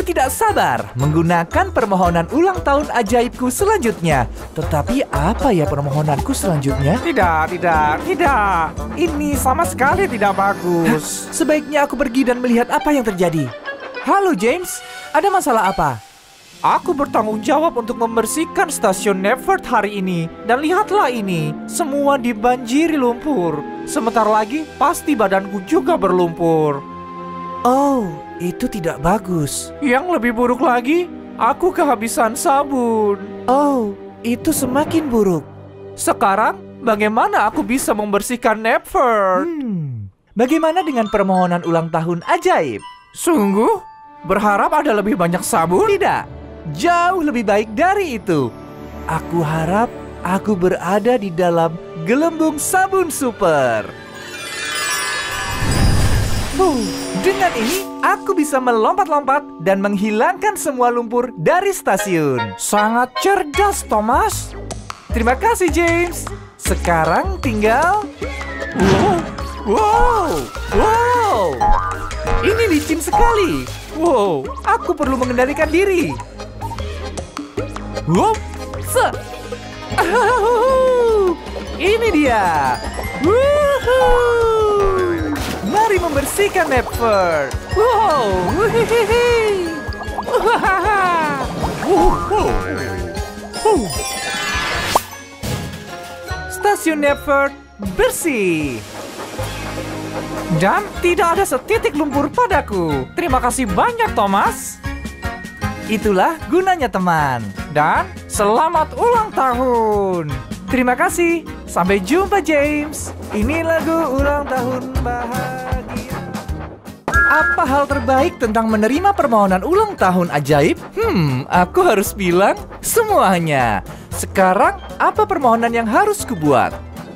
tidak sabar menggunakan permohonan ulang tahun ajaibku selanjutnya. Tetapi apa ya permohonanku selanjutnya? Tidak. Ini sama sekali tidak bagus. Sebaiknya aku pergi dan melihat apa yang terjadi. Halo James, ada masalah apa? Aku bertanggung jawab untuk membersihkan stasiun Nevert hari ini. Dan lihatlah ini, semua dibanjiri lumpur. Sebentar lagi pasti badanku juga berlumpur. Oh, itu tidak bagus. Yang lebih buruk lagi, aku kehabisan sabun. Oh, itu semakin buruk. Sekarang, bagaimana aku bisa membersihkan Nevert? Bagaimana dengan permohonan ulang tahun ajaib? Sungguh? Berharap ada lebih banyak sabun? Tidak, jauh lebih baik dari itu. Aku harap aku berada di dalam gelembung sabun super. Dengan ini, aku bisa melompat-lompat dan menghilangkan semua lumpur dari stasiun. Sangat cerdas, Thomas. Terima kasih, James. Sekarang tinggal... Wow! Ini licin sekali. Wow, aku perlu mengendalikan diri. Ini dia. Mari membersihkan Nevert. Stasiun Nevert bersih. Dan tidak ada setitik lumpur padaku. Terima kasih banyak, Thomas. Itulah gunanya teman. Dan selamat ulang tahun. Terima kasih. Sampai jumpa, James. Ini lagu ulang tahun bahagia. Apa hal terbaik tentang menerima permohonan ulang tahun ajaib? Aku harus bilang semuanya. Sekarang, apa permohonan yang harus kubuat?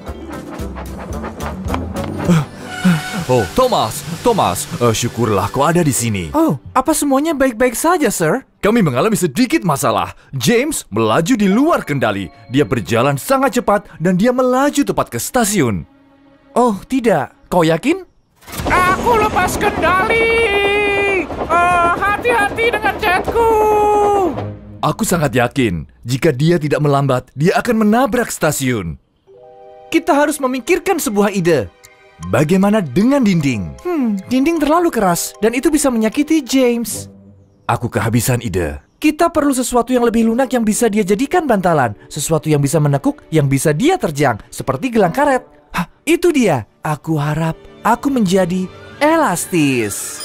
Oh, Thomas, syukurlah kau ada di sini. Oh, apa semuanya baik-baik saja, Sir? Kami mengalami sedikit masalah. James melaju di luar kendali. Dia berjalan sangat cepat dan dia melaju tepat ke stasiun. Oh, tidak. Kau yakin? Aku lepas kendali. Hati-hati dengan jetku. Aku sangat yakin, jika dia tidak melambat, dia akan menabrak stasiun. Kita harus memikirkan sebuah ide. Bagaimana dengan dinding? Dinding terlalu keras dan itu bisa menyakiti James. Aku kehabisan ide. Kita perlu sesuatu yang lebih lunak yang bisa dia jadikan bantalan. Sesuatu yang bisa menekuk, yang bisa dia terjang. Seperti gelang karet. Hah, itu dia. Aku harap aku menjadi elastis.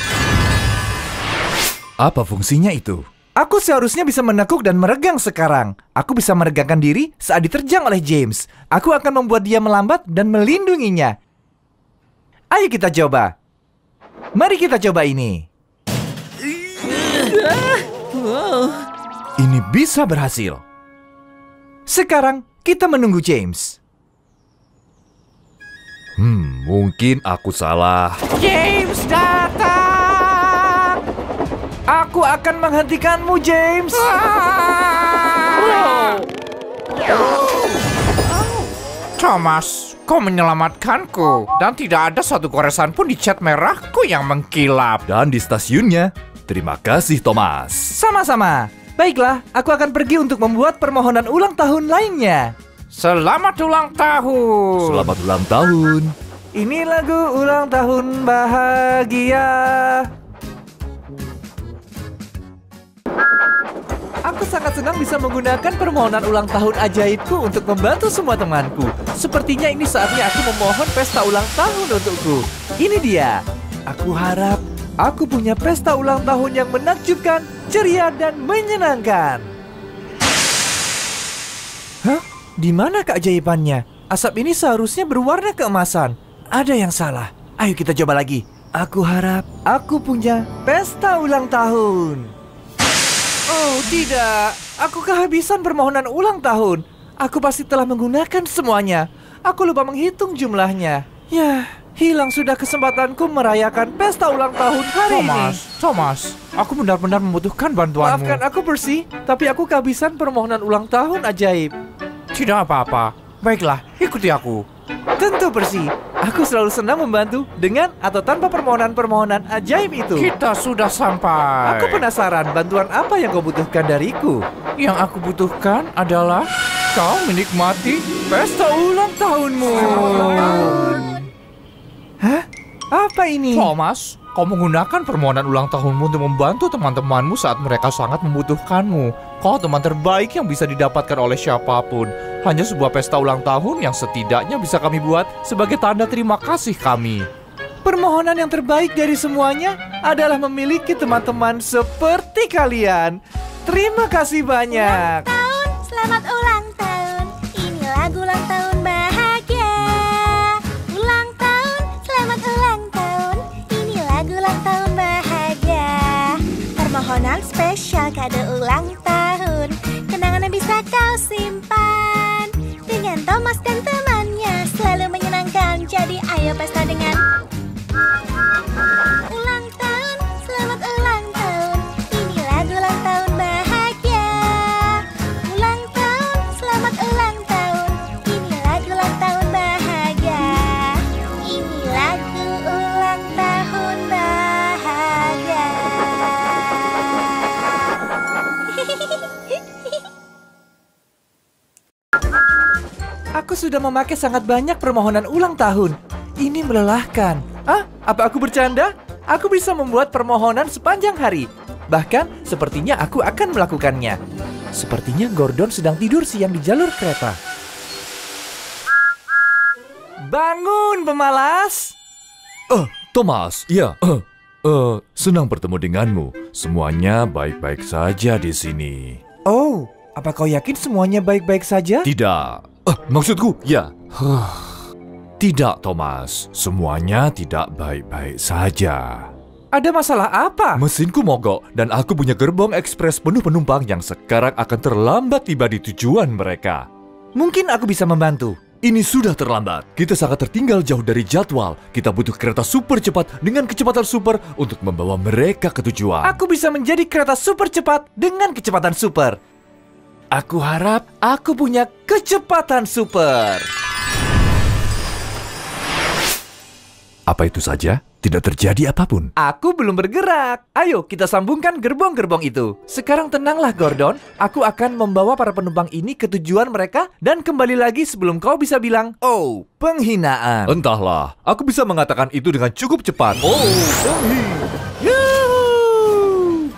Apa fungsinya itu? Aku seharusnya bisa menekuk dan meregang sekarang. Aku bisa meregangkan diri saat diterjang oleh James. Aku akan membuat dia melambat dan melindunginya. Ayo kita coba. Mari kita coba ini. Ini bisa berhasil. Sekarang kita menunggu James. Mungkin aku salah. James datang. Aku akan menghentikanmu, James. Thomas, kau menyelamatkanku. Dan tidak ada satu goresan pun di cat merahku yang mengkilap. Dan di stasiunnya. Terima kasih, Thomas. Sama-sama. Baiklah, aku akan pergi untuk membuat permohonan ulang tahun lainnya. Selamat ulang tahun. Selamat ulang tahun. Ini lagu ulang tahun bahagia. Aku sangat senang bisa menggunakan permohonan ulang tahun ajaibku untuk membantu semua temanku. Sepertinya ini saatnya aku memohon pesta ulang tahun untukku. Ini dia. Aku harap aku punya pesta ulang tahun yang menakjubkan, ceria, dan menyenangkan. Hah? Di mana keajaibannya? Asap ini seharusnya berwarna keemasan. Ada yang salah. Ayo kita coba lagi. Aku harap aku punya pesta ulang tahun. Oh, tidak. Aku kehabisan permohonan ulang tahun. Aku pasti telah menggunakan semuanya. Aku lupa menghitung jumlahnya. Yah, hilang sudah kesempatanku merayakan pesta ulang tahun hari ini. Thomas, aku benar-benar membutuhkan bantuanmu. Maafkan aku, Percy, tapi aku kehabisan permohonan ulang tahun ajaib. Tidak apa-apa. Baiklah, ikuti aku. Tentu, Percy. Aku selalu senang membantu dengan atau tanpa permohonan-permohonan ajaib itu. Kita sudah sampai. Aku penasaran bantuan apa yang kau butuhkan dariku. Yang aku butuhkan adalah kau menikmati pesta ulang tahunmu. Hah? Apa ini? Thomas, kau menggunakan permohonan ulang tahunmu untuk membantu teman-temanmu saat mereka sangat membutuhkanmu. Kau teman terbaik yang bisa didapatkan oleh siapapun. Hanya sebuah pesta ulang tahun yang setidaknya bisa kami buat sebagai tanda terima kasih kami. Permohonan yang terbaik dari semuanya adalah memiliki teman-teman seperti kalian. Terima kasih banyak. Selamat ulang tahun. Ini lagu ulang tahun bahagia. Ulang tahun, selamat ulang tahun. Ini lagu ulang tahun bahagia. Permohonan spesial kado ulang tahun. Kenangan yang bisa kau simpan. Dengan Thomas dan temannya selalu menyenangkan. Jadi ayo pesta dengan ulang tahun, selamat ulang tahun. Ini lagu ulang tahun bahagia. Ulang tahun, selamat ulang tahun. Ini lagu ulang tahun bahagia. Ini lagu ulang tahun bahagia. Aku sudah memakai sangat banyak permohonan ulang tahun. Ini melelahkan. Apa aku bercanda? Aku bisa membuat permohonan sepanjang hari. Bahkan, sepertinya aku akan melakukannya. Sepertinya Gordon sedang tidur siang di jalur kereta. Bangun, pemalas! Thomas, ya. Senang bertemu denganmu. Semuanya baik-baik saja di sini. Oh, apa kau yakin semuanya baik-baik saja? Tidak. Maksudku, ya. Tidak, Thomas. Semuanya tidak baik-baik saja. Ada masalah apa? Mesinku mogok dan aku punya gerbong ekspres penuh penumpang yang sekarang akan terlambat tiba di tujuan mereka. Mungkin aku bisa membantu. Ini sudah terlambat. Kita sangat tertinggal jauh dari jadwal. Kita butuh kereta super cepat dengan kecepatan super untuk membawa mereka ke tujuan. Aku bisa menjadi kereta super cepat dengan kecepatan super. Aku harap aku punya kecepatan super. Apa itu saja? Tidak terjadi apapun. Aku belum bergerak. Ayo kita sambungkan gerbong-gerbong itu. Sekarang tenanglah Gordon. Aku akan membawa para penumpang ini ke tujuan mereka dan kembali lagi sebelum kau bisa bilang, "Oh, penghinaan." Entahlah, aku bisa mengatakan itu dengan cukup cepat. Oh, Yuhuu!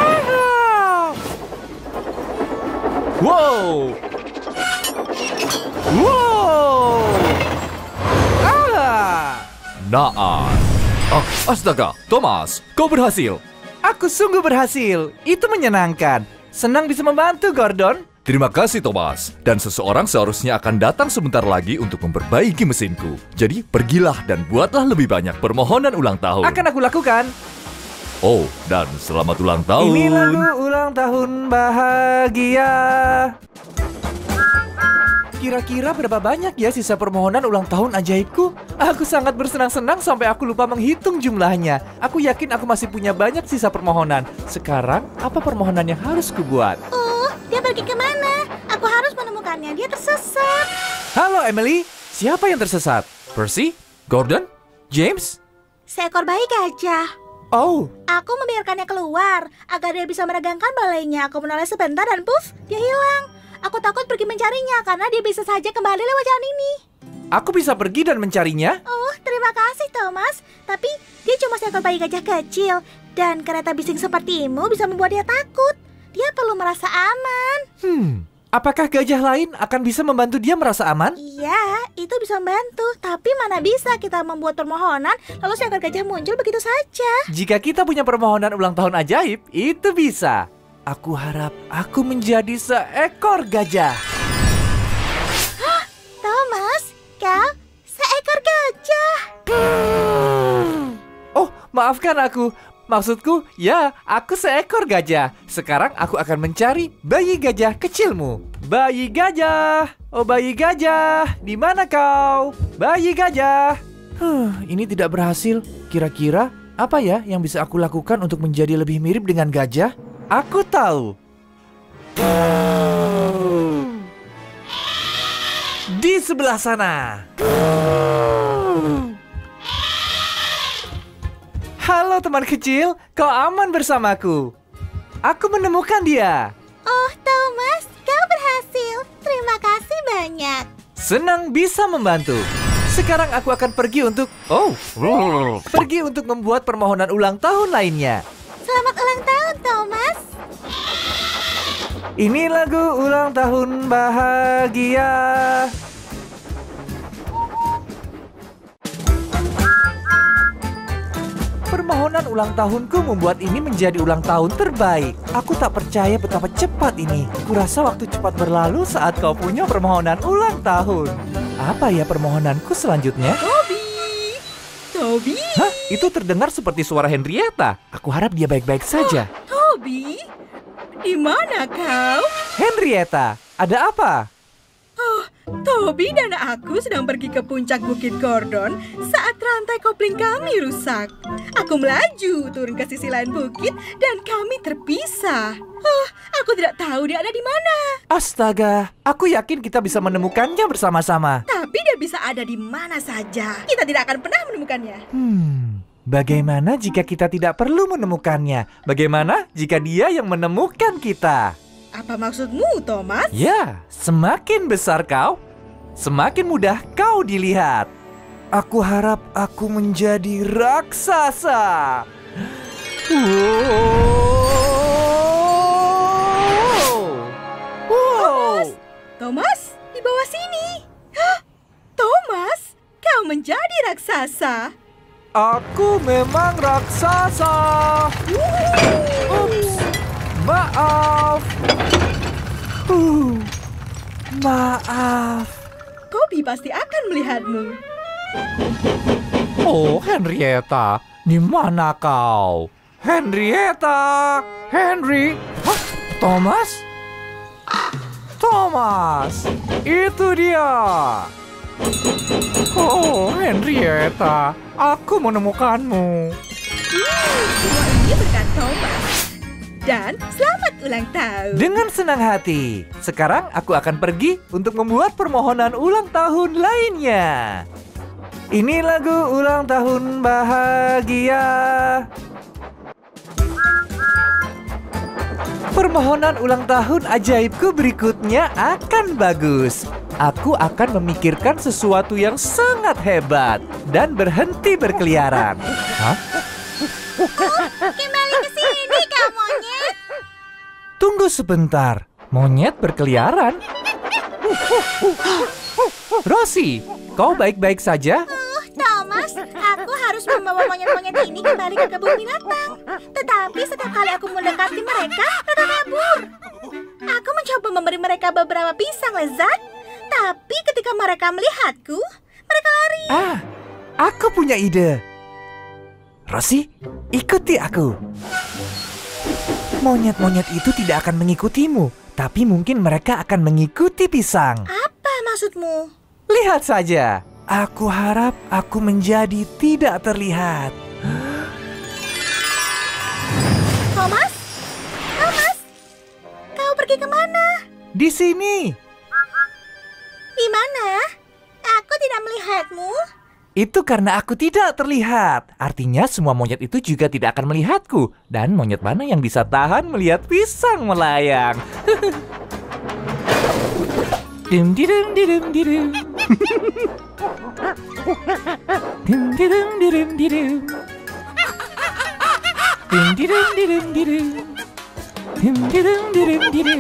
wow. Wow! Astaga, Thomas, kau berhasil. Aku sungguh berhasil. Itu menyenangkan. Senang bisa membantu, Gordon. Terima kasih, Thomas. Dan seseorang seharusnya akan datang sebentar lagi untuk memperbaiki mesinku. Jadi, pergilah dan buatlah lebih banyak permohonan ulang tahun. Akan aku lakukan. Oh, dan selamat ulang tahun. Ini lagu ulang tahun bahagia. Kira-kira berapa banyak ya sisa permohonan ulang tahun ajaibku? Aku sangat bersenang-senang sampai aku lupa menghitung jumlahnya. Aku yakin aku masih punya banyak sisa permohonan. Sekarang, apa permohonan yang harus kubuat? Dia pergi kemana? Aku harus menemukannya. Dia tersesat. Halo Emily, siapa yang tersesat? Percy? Gordon? James? Seekor bayi gajah. Oh, Aku membiarkannya keluar agar dia bisa meregangkan balainya. Aku menoleh sebentar dan puff, dia hilang. Aku takut pergi mencarinya karena dia bisa saja kembali lewat jalan ini. aku bisa pergi dan mencarinya? Terima kasih Thomas. Tapi dia cuma seekor bayi gajah kecil. Dan kereta bising sepertimu bisa membuat dia takut. Dia perlu merasa aman. Apakah gajah lain akan bisa membantu dia merasa aman? Iya, itu bisa membantu. Tapi mana bisa kita membuat permohonan lalu seekor gajah muncul begitu saja. Jika kita punya permohonan ulang tahun ajaib, itu bisa. Aku harap aku menjadi seekor gajah. Thomas, kau seekor gajah. Oh, maafkan aku. Maksudku, ya, aku seekor gajah. Sekarang aku akan mencari bayi gajah kecilmu. Bayi gajah, oh bayi gajah, di mana kau? Bayi gajah. Ini tidak berhasil. Kira-kira apa ya yang bisa aku lakukan untuk menjadi lebih mirip dengan gajah? Aku tahu. Di sebelah sana. Halo teman kecil, kau aman bersamaku. Aku menemukan dia. Oh, Thomas, kau berhasil. Terima kasih banyak. Senang bisa membantu. Sekarang aku akan pergi untuk membuat permohonan ulang tahun lainnya. Selamat ulang tahun, Thomas. Ini lagu ulang tahun bahagia. Permohonan ulang tahunku membuat ini menjadi ulang tahun terbaik. Aku tak percaya betapa cepat ini. Kurasa waktu cepat berlalu saat kau punya permohonan ulang tahun. Apa ya permohonanku selanjutnya? Toby? Hah? Itu terdengar seperti suara Henrietta. Aku harap dia baik-baik saja. Toby? Di mana kau? Henrietta, ada apa? Toby dan aku sedang pergi ke puncak Bukit Gordon saat rantai kopling kami rusak. Aku melaju turun ke sisi lain bukit dan kami terpisah. Aku tidak tahu dia ada di mana. Astaga, aku yakin kita bisa menemukannya bersama-sama. Tapi dia bisa ada di mana saja. Kita tidak akan pernah menemukannya. Bagaimana jika kita tidak perlu menemukannya? Bagaimana jika dia yang menemukan kita? Apa maksudmu, Thomas? Ya, semakin besar kau, semakin mudah kau dilihat. Aku harap aku menjadi raksasa. Wow. Thomas, di bawah sini. Thomas, kau menjadi raksasa. Aku memang raksasa. Ups, maaf. Maaf. Toby pasti akan melihatmu. Oh, Henrietta, di mana kau? Henrietta, Henry, hah? Thomas? Thomas, itu dia. Oh, Henrietta, aku menemukanmu. Semua ini berkat Thomas. Dan selamat ulang tahun. Dengan senang hati. Sekarang aku akan pergi untuk membuat permohonan ulang tahun lainnya. Ini lagu ulang tahun bahagia. Permohonan ulang tahun ajaibku berikutnya akan bagus. Aku akan memikirkan sesuatu yang sangat hebat dan berhenti berkeliaran. Hah? Kembali ke sini, kau monyet. Tunggu sebentar. Monyet berkeliaran. Rosie, kau baik-baik saja? Thomas, aku harus membawa monyet-monyet ini kembali ke kebun binatang. Tetapi setiap kali aku mendekati mereka kabur. Aku mencoba memberi mereka beberapa pisang lezat, tapi ketika mereka melihatku, mereka lari. Aku punya ide. Rosie, ikuti aku. Monyet-monyet itu tidak akan mengikutimu, tapi mungkin mereka akan mengikuti pisang. Apa maksudmu? Lihat saja. Aku harap aku menjadi tidak terlihat. Thomas? Thomas? Kau pergi kemana? Di sini. Di mana? Aku tidak melihatmu. Itu karena aku tidak terlihat. Artinya semua monyet itu juga tidak akan melihatku. Dan monyet mana yang bisa tahan melihat pisang melayang? Dim didum didum didum. Dim didum didum didum. Dim didum didum didum. Dim didum didum didum.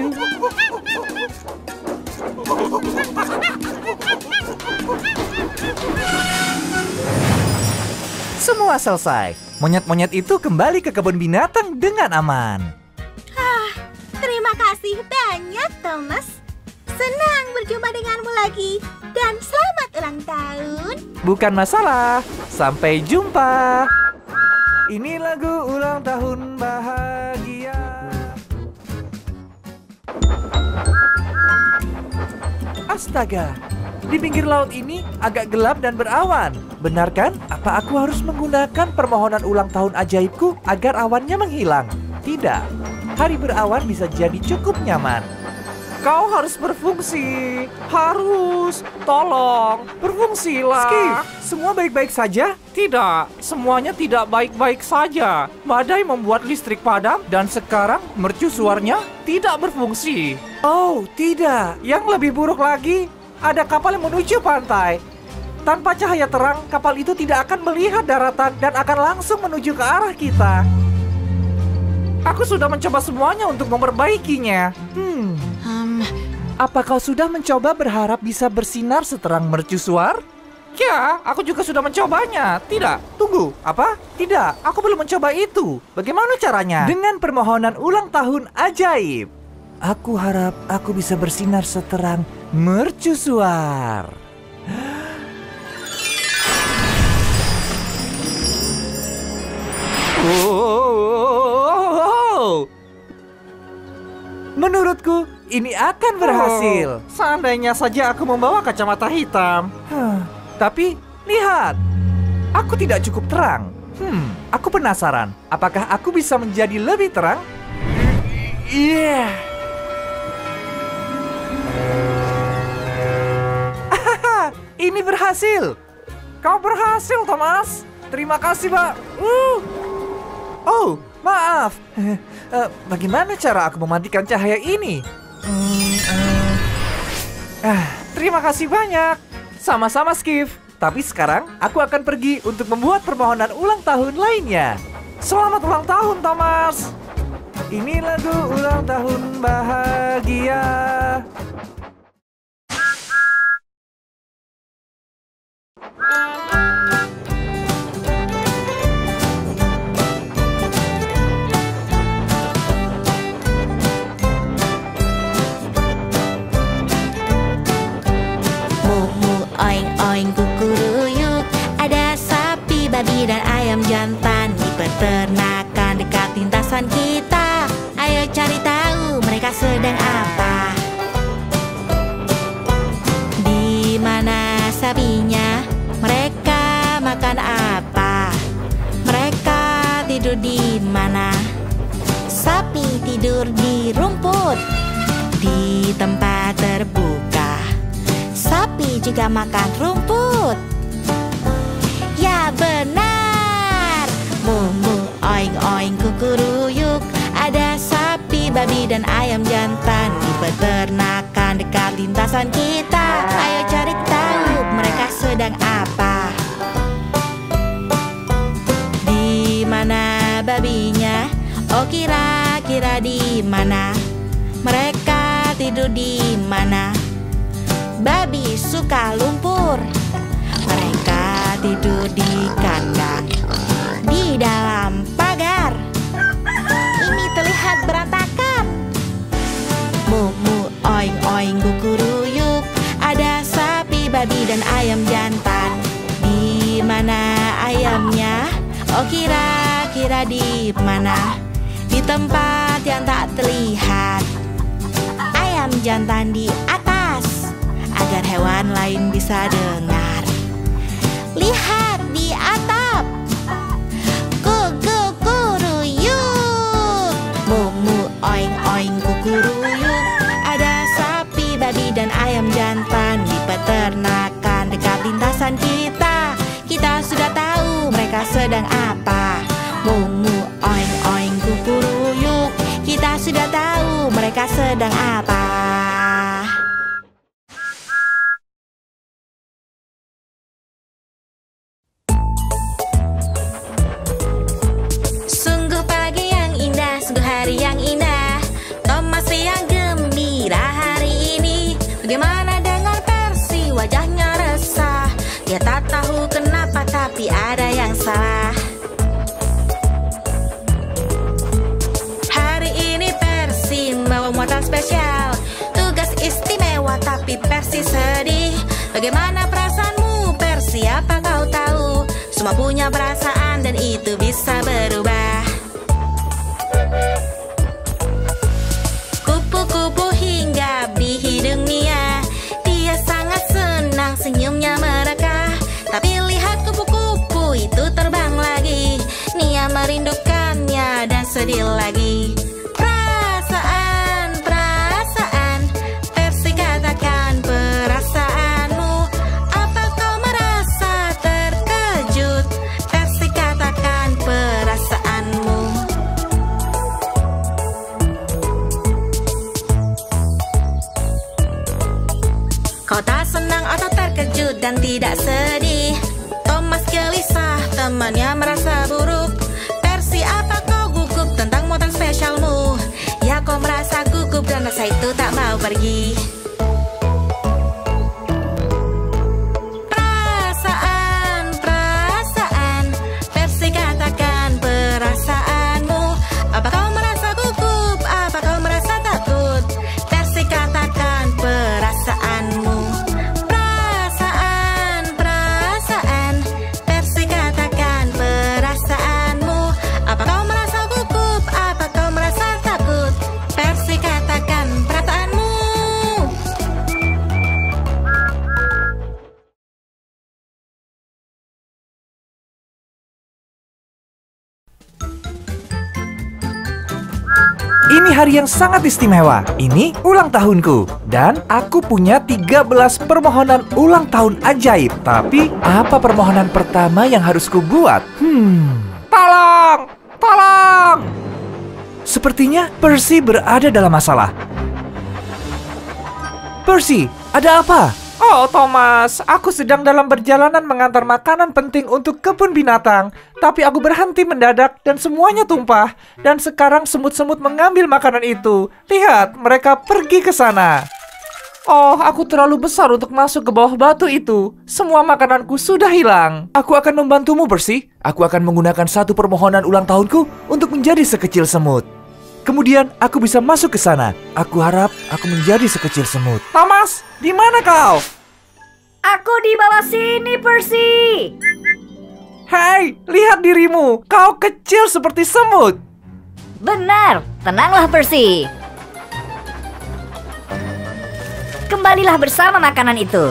Semua selesai. Monyet-monyet itu kembali ke kebun binatang dengan aman. Terima kasih banyak, Thomas. Senang berjumpa denganmu lagi. Dan selamat ulang tahun. Bukan masalah. Sampai jumpa. Ini lagu ulang tahun bahagia. Astaga. Di pinggir laut ini agak gelap dan berawan. Benar kan? Apa aku harus menggunakan permohonan ulang tahun ajaibku agar awannya menghilang? Tidak. Hari berawan bisa jadi cukup nyaman. Kau harus berfungsi. Harus. Tolong, berfungsilah. Skip, semua baik-baik saja? Tidak, semuanya tidak baik-baik saja. Badai membuat listrik padam dan sekarang mercusuarnya tidak berfungsi. Oh, tidak. Yang lebih buruk lagi, ada kapal yang menuju pantai. Tanpa cahaya terang, kapal itu tidak akan melihat daratan dan akan langsung menuju ke arah kita. Aku sudah mencoba semuanya untuk memperbaikinya. Apa kau sudah mencoba berharap bisa bersinar seterang mercusuar? Ya, aku juga sudah mencobanya. Tidak, tunggu, apa? Tidak, aku belum mencoba itu. Bagaimana caranya? Dengan permohonan ulang tahun ajaib. Aku harap aku bisa bersinar seterang mercusuar. Oh. Menurutku, ini akan berhasil. Seandainya saja aku membawa kacamata hitam. Tapi, lihat. Aku tidak cukup terang. Aku penasaran. Apakah aku bisa menjadi lebih terang? Iya. Ini berhasil. Kau berhasil, Thomas. Terima kasih, Pak. Oh, maaf. Bagaimana cara aku mematikan cahaya ini? Terima kasih banyak. Sama-sama, Skip. Tapi sekarang aku akan pergi untuk membuat permohonan ulang tahun lainnya. Selamat ulang tahun, Thomas. Ini lagu ulang tahun bahagia. Oing kukuruyuk, ada sapi, babi, dan ayam jantan di peternakan dekat lintasan kita. Ayo cari tahu mereka sedang apa. Di mana sapinya? Mereka makan apa? Mereka tidur di mana? Sapi tidur di rumput, di tempat terbuka. Sapi juga makan rumput. Ya benar. Mu, oing, oing, kukuruyuk. Ada sapi, babi, dan ayam jantan di peternakan dekat lintasan kita. Ayo cari tahu mereka sedang apa. Di mana babinya? Oh, kira-kira di mana? Mereka tidur di mana? Babi suka lumpur. Mereka tidur di kandang, di dalam pagar. Ini terlihat berantakan. Mu, oing, oing, kukuruyuk. Ada sapi, babi, dan ayam jantan. Di mana ayamnya? Oh, kira-kira di mana? Di tempat yang tak terlihat. Ayam jantan di atas, agar hewan lain bisa dengar. Lihat di atap. Kukuruyuk. Mu, oing, oing, kukuruyuk. Ada sapi, babi, dan ayam jantan di peternakan dekat lintasan kita. Kita sudah tahu mereka sedang apa. Mu, oing, oing, kukuruyuk. Kita sudah tahu mereka sedang apa. Hari yang indah, Thomas yang gembira hari ini. Bagaimana dengan Percy, wajahnya resah. Dia tak tahu kenapa tapi ada yang salah. Hari ini Percy membawa muatan spesial, tugas istimewa tapi Percy sedih. Bagaimana perasaanmu Percy, apa kau tahu? Semua punya perasaan dan itu bisa berubah. Kupu-kupu hinggap di hidungnya. Dia sangat senang senyumnya merekah. Tapi lihat kupu-kupu itu terbang lagi. Nia merindukannya dan sedih lagi. Perasaan, perasaan, Kau tak senang atau terkejut dan tidak sedih. Thomas gelisah, temannya merasa buruk. Percy, apa kau gugup tentang muatan spesialmu? Ya, kau merasa gugup dan rasa itu tak mau pergi. Perasaan, perasaan, Percy katakan perasaanmu. Apa kau merasa gugup? Apa kau merasa takut? Percy katakan perasaanmu. Perasaan, perasaan, Percy katakan perasaanmu. Apa kau merasa gugup? Apa kau merasa takut? Percy katakan perasaanmu. Ini hari yang sangat istimewa. Ini ulang tahunku. Dan aku punya 13 permohonan ulang tahun ajaib. Tapi, apa permohonan pertama yang harus kubuat? Tolong! Tolong! Sepertinya Percy berada dalam masalah. Percy, ada apa? Oh, Thomas, aku sedang dalam perjalanan mengantar makanan penting untuk kebun binatang. Tapi aku berhenti mendadak dan semuanya tumpah. Dan sekarang semut-semut mengambil makanan itu. Lihat, mereka pergi ke sana. Oh, aku terlalu besar untuk masuk ke bawah batu itu. Semua makananku sudah hilang. Aku akan membantumu, Percy. Aku akan menggunakan satu permohonan ulang tahunku untuk menjadi sekecil semut. Kemudian aku bisa masuk ke sana. Aku harap aku menjadi sekecil semut. Thomas, di mana kau? Aku di bawah sini, Percy. Hei, lihat dirimu. Kau kecil seperti semut. Benar, tenanglah Percy. Kembalilah bersama makanan itu.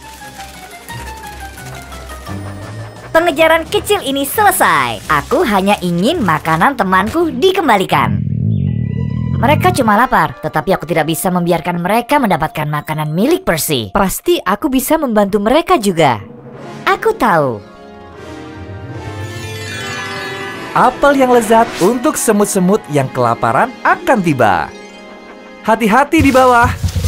Pengejaran kecil ini selesai. Aku hanya ingin makanan temanku dikembalikan. Mereka cuma lapar, tetapi aku tidak bisa membiarkan mereka mendapatkan makanan milik Percy. Pasti aku bisa membantu mereka juga. Aku tahu. Apel yang lezat untuk semut-semut yang kelaparan akan tiba. Hati-hati di bawah.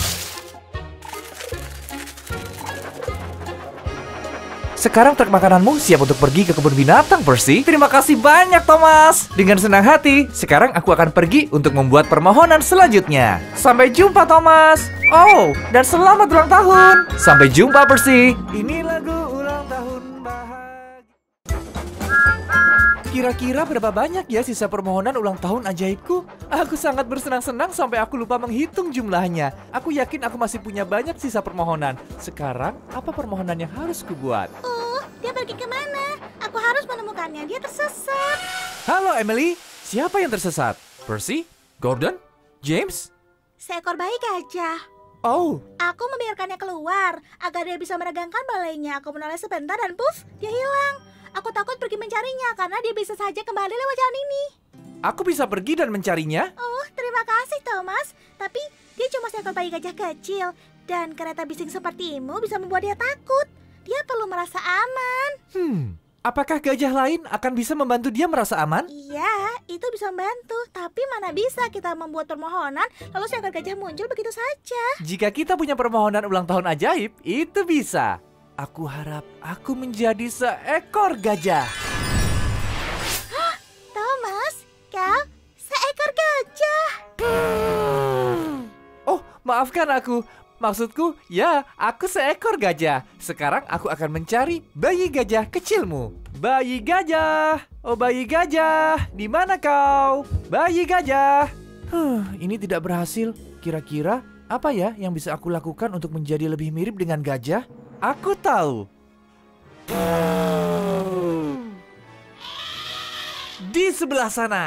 Sekarang truk makananmu siap untuk pergi ke kebun binatang, Percy. Terima kasih banyak, Thomas. Dengan senang hati, sekarang aku akan pergi untuk membuat permohonan selanjutnya. Sampai jumpa, Thomas. Oh, dan selamat ulang tahun. Sampai jumpa, Percy. Ini lagu ulang tahun bahagia. Kira-kira berapa banyak ya sisa permohonan ulang tahun ajaibku? Aku sangat bersenang-senang sampai aku lupa menghitung jumlahnya. Aku yakin aku masih punya banyak sisa permohonan. Sekarang, apa permohonan yang harus kubuat? Dia pergi kemana? Aku harus menemukannya. Dia tersesat. Halo Emily, siapa yang tersesat? Percy? Gordon? James? Seekor bayi gajah. Oh, Aku membiarkannya keluar agar dia bisa meregangkan balainya. Aku menoleh sebentar dan puff, dia hilang. Aku takut pergi mencarinya karena dia bisa saja kembali lewat jalan ini. aku bisa pergi dan mencarinya? Oh, terima kasih Thomas. Tapi dia cuma seekor bayi gajah kecil. Dan kereta bising sepertimu bisa membuat dia takut. Dia perlu merasa aman. Apakah gajah lain akan bisa membantu dia merasa aman? Iya, itu bisa membantu. Tapi mana bisa kita membuat permohonan lalu seekor gajah muncul begitu saja. Jika kita punya permohonan ulang tahun ajaib, itu bisa. Aku harap aku menjadi seekor gajah. Thomas, kau seekor gajah. Oh, maafkan aku. Maksudku, ya, aku seekor gajah. Sekarang aku akan mencari bayi gajah kecilmu. Bayi gajah, oh bayi gajah, di mana kau? Bayi gajah. Ini tidak berhasil. Kira-kira apa ya yang bisa aku lakukan untuk menjadi lebih mirip dengan gajah? Aku tahu. Di sebelah sana.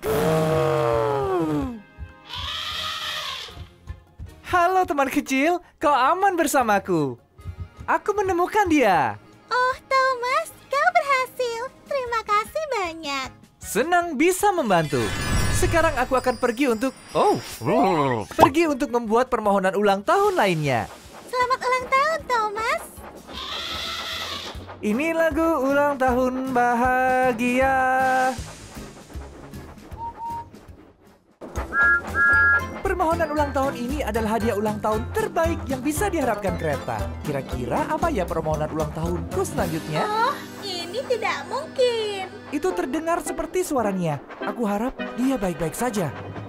Halo teman kecil, kau aman bersamaku. Aku menemukan dia. Oh Thomas, kau berhasil. Terima kasih banyak. Senang bisa membantu. Sekarang aku akan pergi untuk pergi untuk membuat permohonan ulang tahun lainnya. Selamat ulang tahun Thomas. Ini lagu ulang tahun bahagia. Permohonan ulang tahun ini adalah hadiah ulang tahun terbaik yang bisa diharapkan kereta. Kira-kira apa ya permohonan ulang tahunku selanjutnya? Oh, ini tidak mungkin. Itu terdengar seperti suaranya. Aku harap dia baik-baik saja.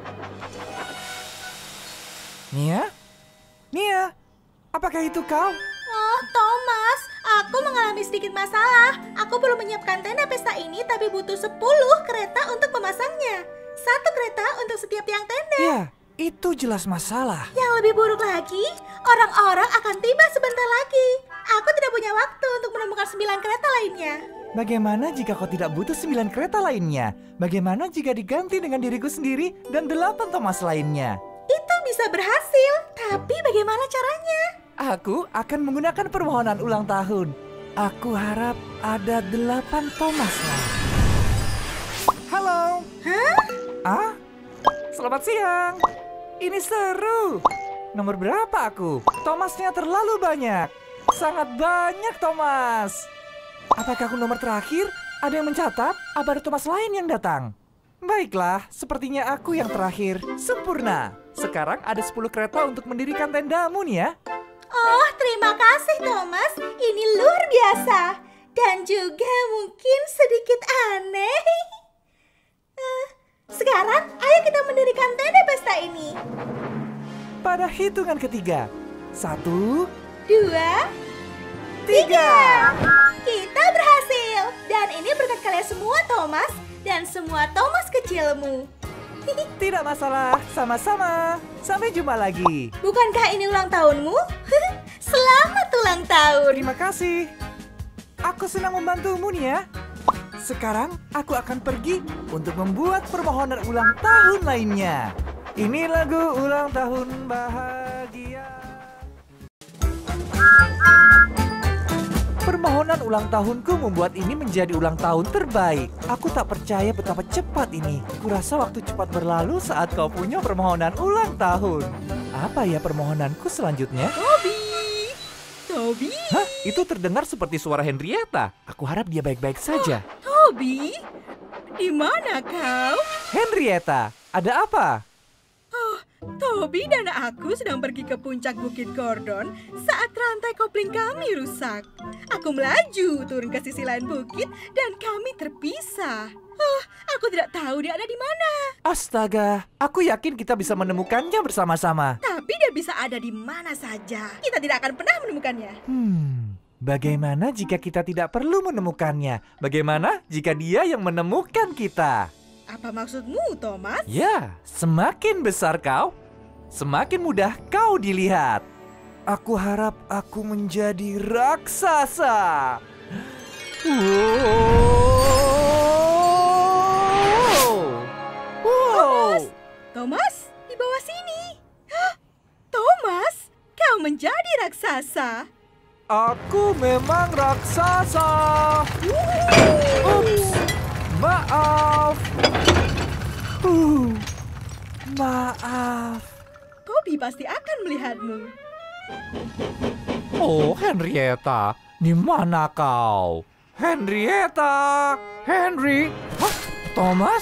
Nia? Nia? Apakah itu kau? Oh, Thomas, aku mengalami sedikit masalah. Aku belum menyiapkan tenda pesta ini, tapi butuh 10 kereta untuk memasangnya. 1 kereta untuk setiap tiang tenda. Ya, itu jelas masalah. Yang lebih buruk lagi, orang-orang akan tiba sebentar lagi. Aku tidak punya waktu untuk menemukan 9 kereta lainnya. Bagaimana jika kau tidak butuh 9 kereta lainnya? Bagaimana jika diganti dengan diriku sendiri dan 8 Thomas lainnya? Itu bisa berhasil, tapi bagaimana caranya? Aku akan menggunakan permohonan ulang tahun. Aku harap ada 8 Thomas lain. Halo. Hah? Ah? Selamat siang. Ini seru. Nomor berapa aku? Thomasnya terlalu banyak. Sangat banyak Thomas. Apakah aku nomor terakhir? Ada yang mencatat? Apa ada Thomas lain yang datang? Baiklah, sepertinya aku yang terakhir. Sempurna. Sekarang ada 10 kereta untuk mendirikan tendamu nih ya. Oh, terima kasih Thomas. Ini luar biasa. Dan juga mungkin sedikit aneh. Sekarang, ayo kita mendirikan tenda pesta ini. Pada hitungan ketiga. 1, 2, 3. Kita berhasil. Dan ini berkat kalian semua Thomas. Dan semua Thomas kecilmu. Tidak masalah, sama-sama. Sampai jumpa lagi. Bukankah ini ulang tahunmu? Selamat ulang tahun. Terima kasih. Aku senang membantumu nih ya. Sekarang aku akan pergi untuk membuat permohonan ulang tahun lainnya. Ini lagu ulang tahun bahagia. Permohonan ulang tahunku membuat ini menjadi ulang tahun terbaik. Aku tak percaya betapa cepat ini. Kurasa waktu cepat berlalu saat kau punya permohonan ulang tahun. Apa ya permohonanku selanjutnya? Toby? Hah? Itu terdengar seperti suara Henrietta. Aku harap dia baik-baik saja. Toby? Di mana kau? Henrietta, ada apa? Toby dan aku sedang pergi ke puncak Bukit Gordon saat rantai kopling kami rusak. Aku melaju turun ke sisi lain bukit dan kami terpisah. Aku tidak tahu dia ada di mana. Astaga, aku yakin kita bisa menemukannya bersama-sama. Tapi dia bisa ada di mana saja. Kita tidak akan pernah menemukannya. Bagaimana jika kita tidak perlu menemukannya? Bagaimana jika dia yang menemukan kita? Apa maksudmu, Thomas? Ya, semakin besar kau, semakin mudah kau dilihat. Aku harap aku menjadi raksasa. Wow. Thomas, di bawah sini. Thomas, kau menjadi raksasa. Aku memang raksasa. Ups, maaf. Maaf. Toby pasti akan melihatmu. Oh, Henrietta, di mana kau? Henrietta, Henry, hah? Thomas?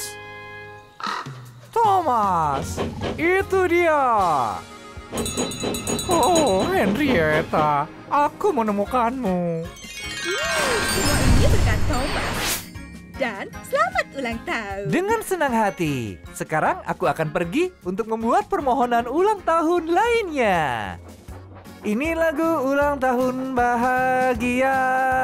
Thomas, itu dia. Oh, Henrietta, aku menemukanmu. Semua ini berkat Thomas. Dan selamat ulang tahun. Dengan senang hati. Sekarang aku akan pergi untuk membuat permohonan ulang tahun lainnya. Ini lagu ulang tahun bahagia.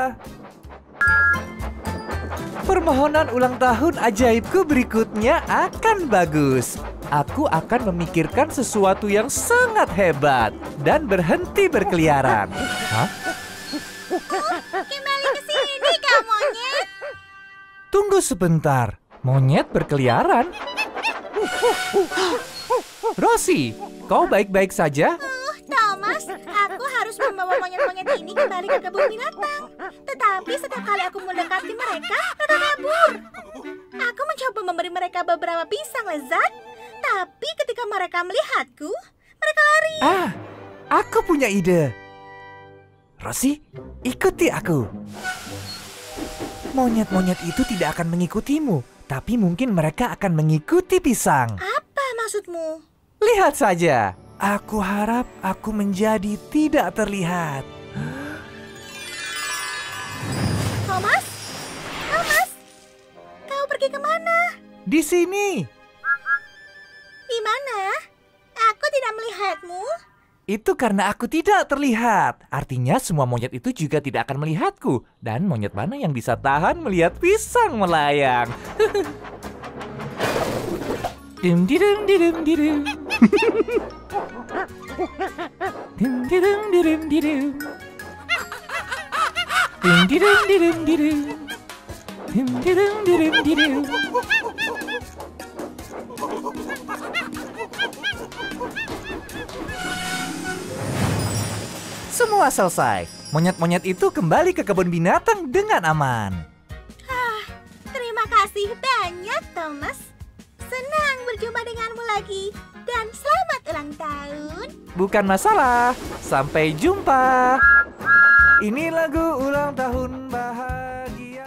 Permohonan ulang tahun ajaibku berikutnya akan bagus. Aku akan memikirkan sesuatu yang sangat hebat dan berhenti berkeliaran. Hah? Kembali ke sini, kau monyet. Tunggu sebentar. Monyet berkeliaran? Rosie, kau baik-baik saja? Thomas, aku harus membawa monyet-monyet ini kembali ke kebun binatang. Tetapi setiap kali aku mendekati mereka kabur. Aku mencoba memberi mereka beberapa pisang lezat, tapi ketika mereka melihatku, mereka lari. Aku punya ide. Rosie, ikuti aku. Monyet-monyet itu tidak akan mengikutimu, tapi mungkin mereka akan mengikuti pisang. Apa maksudmu? Lihat saja. Aku harap aku menjadi tidak terlihat. Thomas? Thomas? Kau pergi kemana? Di sini. Di mana? Aku tidak melihatmu. Itu karena aku tidak terlihat. Artinya semua monyet itu juga tidak akan melihatku. Dan monyet mana yang bisa tahan melihat pisang melayang? Dim didum didum didum. Dim didum didum didum. Dim didum didum didum. Dim didum didum didum. Semua selesai. Monyet-monyet itu kembali ke kebun binatang dengan aman. Terima kasih banyak, Thomas. Senang berjumpa denganmu lagi. Dan selamat ulang tahun. Bukan masalah. Sampai jumpa. Ini lagu ulang tahun bahagia.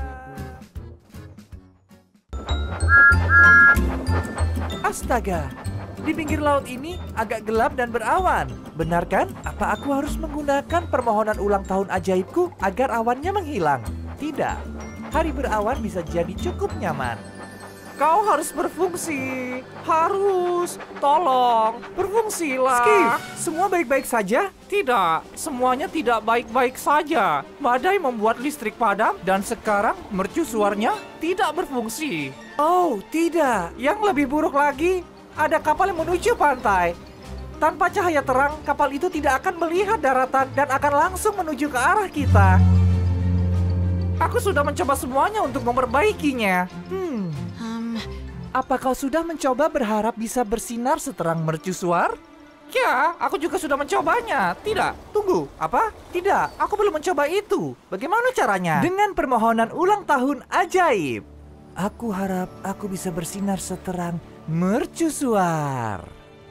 Astaga, di pinggir laut ini agak gelap dan berawan. Benar kan? Apa aku harus menggunakan permohonan ulang tahun ajaibku agar awannya menghilang? Tidak. Hari berawan bisa jadi cukup nyaman. Kau harus berfungsi. Harus. Tolong, berfungsilah. Skip, semua baik-baik saja? Tidak, semuanya tidak baik-baik saja. Badai membuat listrik padam dan sekarang mercusuarnya tidak berfungsi. Oh, tidak. Yang lebih buruk lagi, ada kapal yang menuju pantai. Tanpa cahaya terang, kapal itu tidak akan melihat daratan dan akan langsung menuju ke arah kita. Aku sudah mencoba semuanya untuk memperbaikinya. Apa kau sudah mencoba berharap bisa bersinar seterang mercusuar? Ya, aku juga sudah mencobanya. Tidak, tunggu. Apa? Tidak, aku belum mencoba itu. Bagaimana caranya? Dengan permohonan ulang tahun ajaib. Aku harap aku bisa bersinar seterang mercusuar.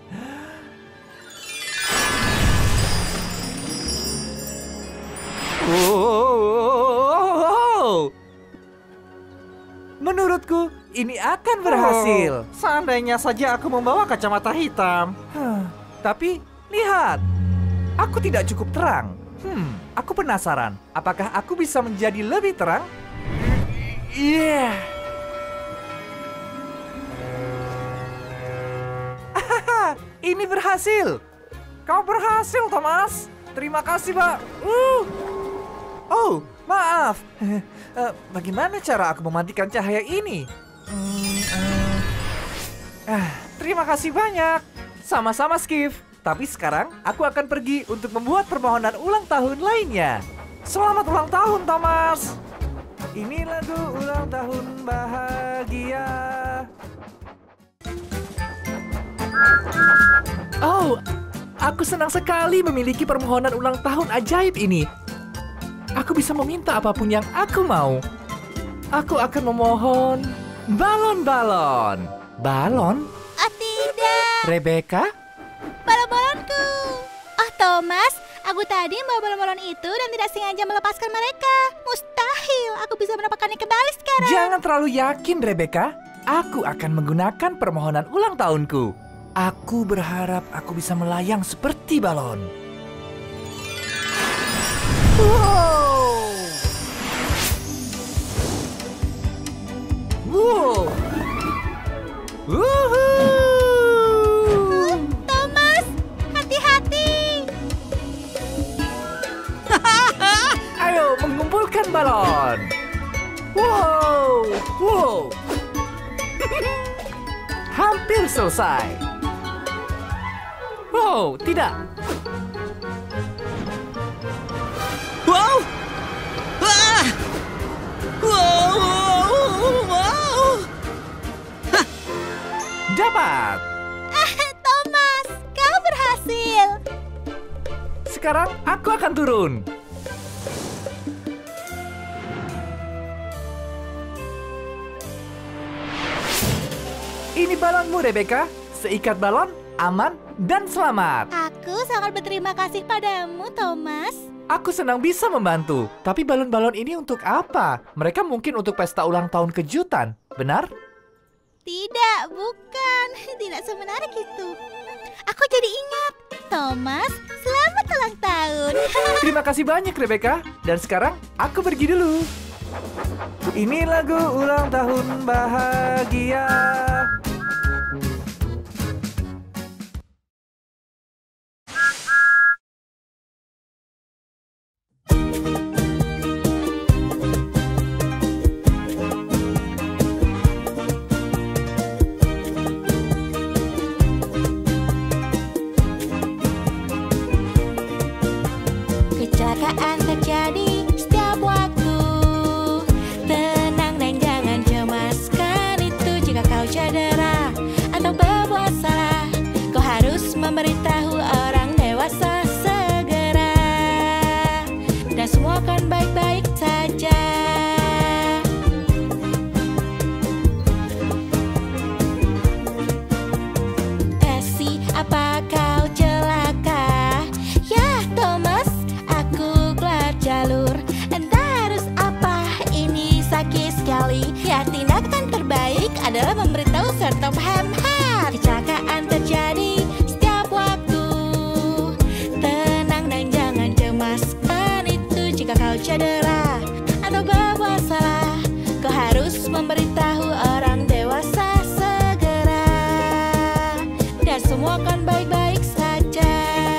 Oh. Menurutku, ini akan berhasil. Seandainya saja aku membawa kacamata hitam. Tapi, lihat. Aku tidak cukup terang. Aku penasaran. Apakah aku bisa menjadi lebih terang? Iya. Ini berhasil. Kau berhasil, Thomas. Terima kasih, Pak. Oh, maaf. Bagaimana cara aku mematikan cahaya ini? Terima kasih banyak. Sama-sama, Skip. Tapi sekarang aku akan pergi untuk membuat permohonan ulang tahun lainnya. Selamat ulang tahun, Thomas. Ini lagu ulang tahun bahagia. Oh, aku senang sekali memiliki permohonan ulang tahun ajaib ini. Aku bisa meminta apapun yang aku mau. Aku akan memohon balon-balon. Balon? Oh tidak, Rebecca? balon-balonku. Oh Thomas, aku tadi membawa balon-balon itu dan tidak sengaja melepaskan mereka. Mustahil, aku bisa mendapatkannya kembali sekarang. Jangan terlalu yakin, Rebecca. Aku akan menggunakan permohonan ulang tahunku. Aku berharap aku bisa melayang seperti balon. Wow! Wow! Woohoo! Thomas, hati-hati. Ayo mengumpulkan balon. Wow! Wow! Hampir selesai. Wow, tidak. Wow! Ah! Wow! Dapat. Thomas, kau berhasil. Sekarang aku akan turun. Ini balonmu, Rebecca. Seikat balon, aman, dan selamat. Aku sangat berterima kasih padamu, Thomas. Aku senang bisa membantu. Tapi balon-balon ini untuk apa? Mereka mungkin untuk pesta ulang tahun kejutan, benar? Tidak, bukan. Tidak semenarik itu. aku jadi ingat. Thomas, selamat ulang tahun. Terima kasih banyak Rebecca. Dan sekarang aku pergi dulu. Ini lagu ulang tahun bahagia. Kecelakaan terjadi setiap waktu. Tenang dan jangan cemaskan itu. Jika kau cedera atau berbuat salah, kau harus memberitahu orang dewasa segera. Dan semua akan baik-baik saja. Tessie, apa kau celaka? Ya Thomas, aku keluar jalur. Entah harus apa, ini sakit sekali. Ya tindakan terbaik adalah memberitahu Sir Tom Hamhead. Kecelakaan terjadi setiap waktu. Tenang dan jangan cemaskan itu. Jika kau cedera atau berbuat salah, kau harus memberitahu orang dewasa segera. Dan semua akan baik-baik saja.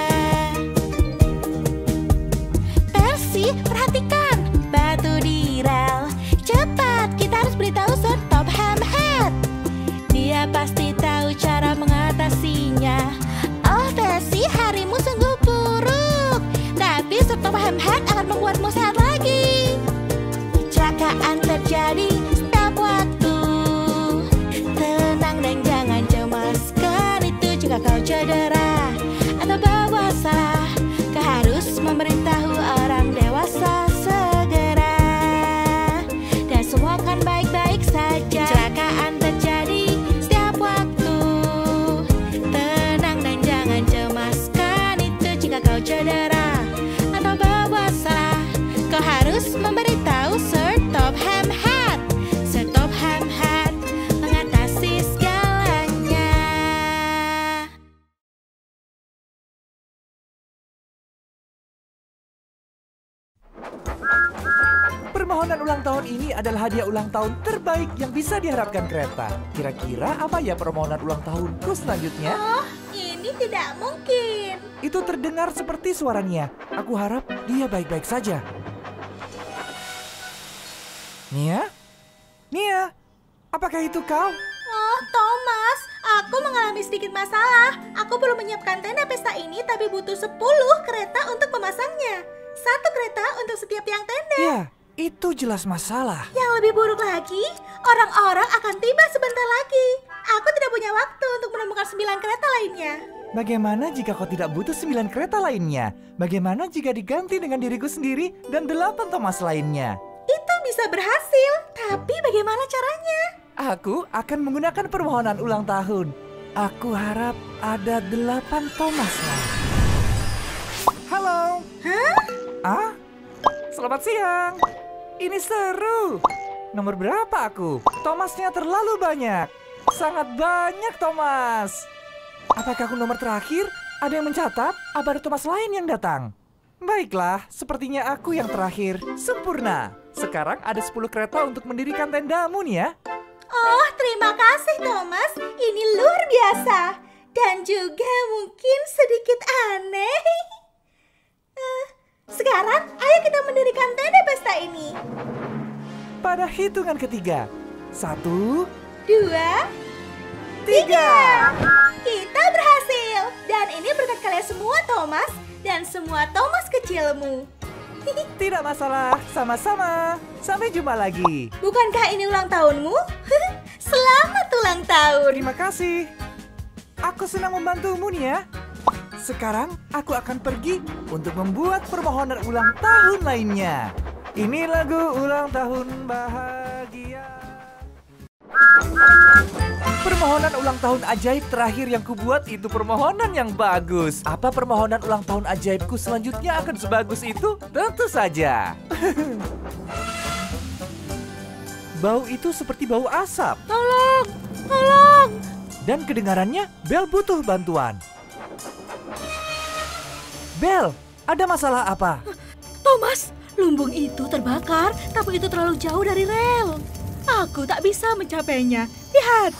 Percy, perhatikan batu di rel. Cepat, kita harus beritahu Sir Tom Hamhead. Dia pasti tahu cara mengatasinya. Oh Percy, harimu sungguh buruk. Tapi Sir Tom Hamhead akan membuatmu sehat lagi. Kecelakaan terjadi setiap waktu. Tenang dan jangan cemaskan itu. Jika kau cedera atau berbuat salah, kau harus memberitahu orang dewasa segera. Dan semua akan baik-baik saja. Kecelakaan terjadi setiap waktu. Tenang dan jangan cemaskan itu. Jika kau cedera atau berbuat salah, kau harus memberitahu Sir Tom Hamhead. Sir Tom Hamhead mengatasi segalanya. Permohonan ulang tahun ini adalah hadiah ulang tahun terbaik yang bisa diharapkan kereta. Kira-kira apa ya permohonan ulang tahunku selanjutnya? Oh, ini tidak mungkin. Itu terdengar seperti suaranya. Aku harap dia baik-baik saja. Nia? Nia? Apakah itu kau? Oh, Thomas, aku mengalami sedikit masalah. Aku belum menyiapkan tenda pesta ini, tapi butuh 10 kereta untuk memasangnya. 1 kereta untuk setiap tiang tenda. Ya, itu jelas masalah. Yang lebih buruk lagi, orang-orang akan tiba sebentar lagi. Aku tidak punya waktu untuk menemukan 9 kereta lainnya. Bagaimana jika kau tidak butuh 9 kereta lainnya? Bagaimana jika diganti dengan diriku sendiri dan 8 Thomas lainnya? Itu bisa berhasil, tapi bagaimana caranya? Aku akan menggunakan permohonan ulang tahun. Aku harap ada 8 Thomas lain. Halo. Hah? Ah? Selamat siang. Ini seru. Nomor berapa aku? Thomasnya terlalu banyak. Sangat banyak Thomas. Apakah aku nomor terakhir? Ada yang mencatat? Apa ada Thomas lain yang datang? Baiklah, sepertinya aku yang terakhir. Sempurna. Sekarang ada 10 kereta untuk mendirikan tendamu nih ya. Oh, terima kasih Thomas. Ini luar biasa. Dan juga mungkin sedikit aneh. Sekarang, ayo kita mendirikan tenda pesta ini. Pada hitungan ketiga. 1, 2, 3. Kita berhasil. Dan ini berkat kalian semua Thomas. Dan semua Thomas kecilmu. tidak masalah. Sama-sama. Sampai jumpa lagi. Bukankah ini ulang tahunmu? Selamat ulang tahun. Terima kasih. Aku senang membantumu nih ya. Sekarang aku akan pergi untuk membuat permohonan ulang tahun lainnya. Ini lagu ulang tahun bahagia. Permohonan ulang tahun ajaib terakhir yang kubuat itu permohonan yang bagus. Apa permohonan ulang tahun ajaibku selanjutnya akan sebagus itu? Tentu saja. Bau itu seperti bau asap. Tolong, tolong. Dan kedengarannya Bel butuh bantuan. Bel, ada masalah apa? Thomas, lumbung itu terbakar, tapi itu terlalu jauh dari rel. Aku tak bisa mencapainya. Lihat.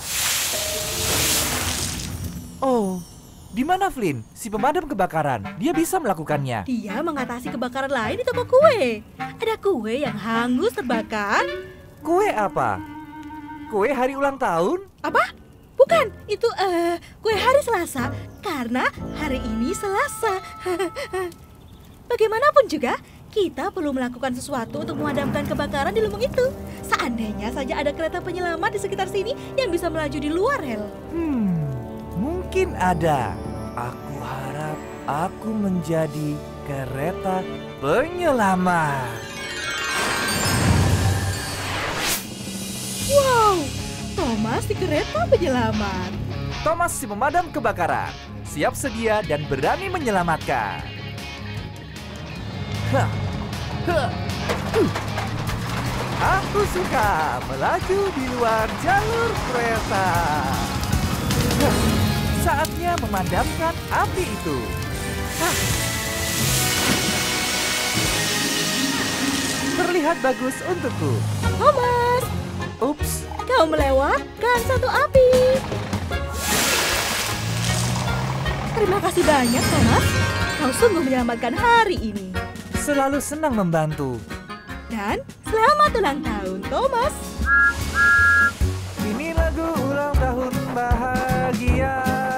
Oh, di mana Flynn? Si pemadam kebakaran. Dia bisa melakukannya. Dia mengatasi kebakaran lain di toko kue. Ada kue yang hangus terbakar. Kue apa? Kue hari ulang tahun? Apa? Bukan, itu kue hari Selasa. Karena hari ini Selasa. Bagaimanapun juga, kita perlu melakukan sesuatu untuk memadamkan kebakaran di lumbung itu. Seandainya saja ada kereta penyelamat di sekitar sini yang bisa melaju di luar rel. Mungkin ada. Aku harap aku menjadi kereta penyelamat. Wow, Thomas di kereta penyelamat. Thomas si pemadam kebakaran. Siap sedia dan berani menyelamatkan. Hah. Hah. Aku suka melaju di luar jalur kereta. Hah. Saatnya memadamkan api itu. Hah. Terlihat bagus untukku. Thomas, Ups, kau melewatkan satu api. Terima kasih banyak, Thomas. Kau sungguh menyelamatkan hari ini. selalu senang membantu. Dan selamat ulang tahun, Thomas. Ini lagu ulang tahun bahagia.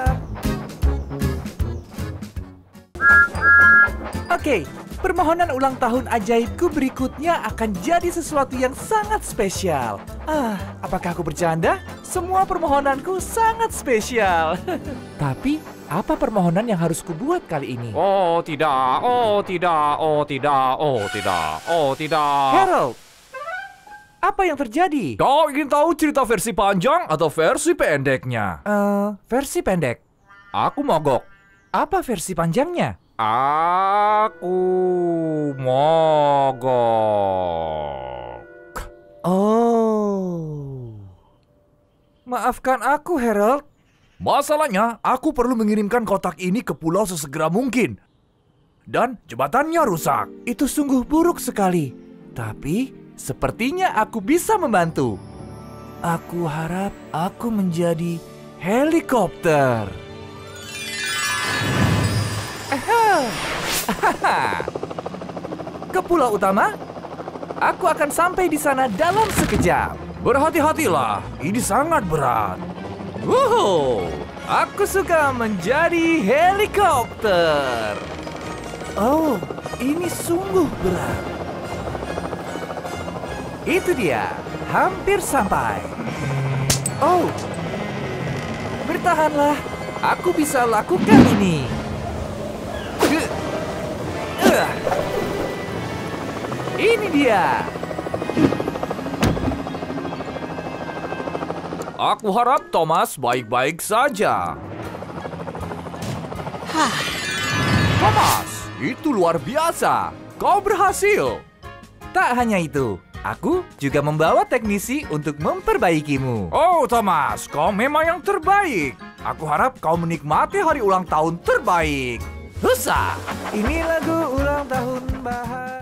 Oke, permohonan ulang tahun ajaibku berikutnya akan jadi sesuatu yang sangat spesial. Apakah aku bercanda? Semua permohonanku sangat spesial. Tapi, apa permohonan yang harus kubuat kali ini? Oh tidak, oh tidak, oh tidak, oh tidak, oh tidak. Harold, apa yang terjadi? Kau ingin tahu cerita versi panjang atau versi pendeknya? Versi pendek. Aku mogok. Apa versi panjangnya? Aku mogok. Oh. Maafkan aku, Harold. Masalahnya, aku perlu mengirimkan kotak ini ke pulau sesegera mungkin. Dan jembatannya rusak. Itu sungguh buruk sekali. Tapi, sepertinya aku bisa membantu. Aku harap aku menjadi helikopter. Ke pulau utama? Aku akan sampai di sana dalam sekejap. Berhati-hatilah, ini sangat berat. Wow, aku suka menjadi helikopter. Oh, ini sungguh berat. Itu dia, hampir sampai. Oh, bertahanlah, aku bisa lakukan ini. Ini dia. Aku harap Thomas baik-baik saja. Thomas, itu luar biasa. Kau berhasil. Tak hanya itu, aku juga membawa teknisi untuk memperbaikimu. Oh, Thomas, kau memang yang terbaik. Aku harap kau menikmati hari ulang tahun terbaik. Husa, ini lagu ulang tahun bahagia.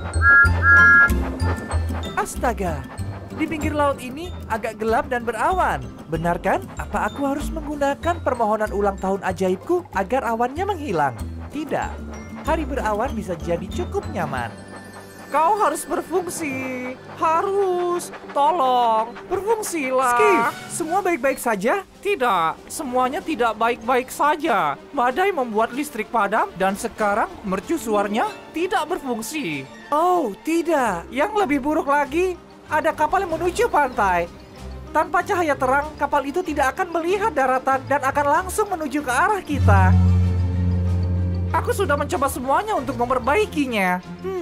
Astaga, di pinggir laut ini agak gelap dan berawan. Benar kan? Apa aku harus menggunakan permohonan ulang tahun ajaibku agar awannya menghilang? Tidak, hari berawan bisa jadi cukup nyaman. Kau harus berfungsi. Harus. Tolong, berfungsilah. Skip, semua baik-baik saja? Tidak, semuanya tidak baik-baik saja. Badai membuat listrik padam dan sekarang mercusuarnya tidak berfungsi. Oh, tidak. Yang lebih buruk lagi, ada kapal yang menuju pantai. Tanpa cahaya terang, kapal itu tidak akan melihat daratan dan akan langsung menuju ke arah kita. Aku sudah mencoba semuanya untuk memperbaikinya.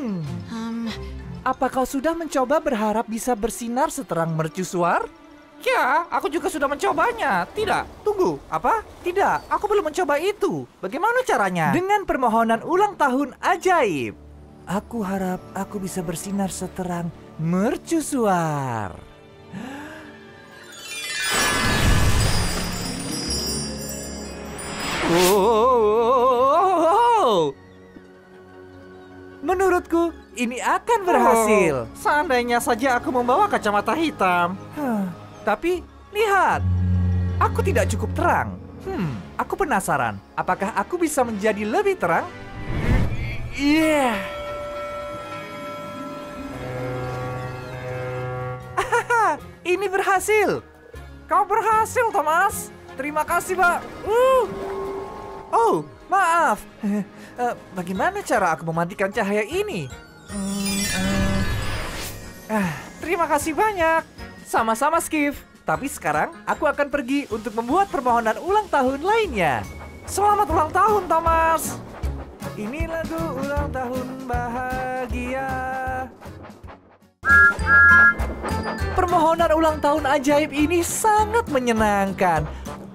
Apa kau sudah mencoba berharap bisa bersinar seterang mercusuar? Ya, aku juga sudah mencobanya. Tidak, Tunggu, apa? Tidak, aku belum mencoba itu. Bagaimana caranya? Dengan permohonan ulang tahun ajaib. Aku harap aku bisa bersinar seterang mercusuar. oh. Menurutku, ini akan berhasil. Seandainya saja aku membawa kacamata hitam. Tapi, lihat. Aku tidak cukup terang. Aku penasaran. Apakah aku bisa menjadi lebih terang? Iya. Ini berhasil. Kau berhasil, Thomas. Terima kasih, Pak. Oh, maaf. Bagaimana cara aku mematikan cahaya ini? Terima kasih banyak. Sama-sama, Skiff. Tapi sekarang aku akan pergi untuk membuat permohonan ulang tahun lainnya. Selamat ulang tahun, Thomas. Ini lagu ulang tahun bahagia. Permohonan ulang tahun ajaib ini sangat menyenangkan.